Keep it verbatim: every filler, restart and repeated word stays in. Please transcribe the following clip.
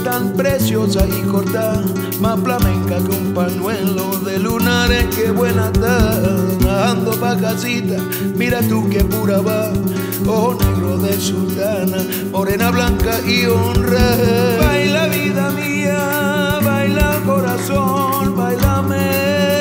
tan preciosa y corta, más flamenca que un pañuelo de lunares. Qué buena está, ando pa' casita, mira tú qué pura va, ojo negro de sultana, morena blanca y honra. Baila vida mía, baila corazón, bailame.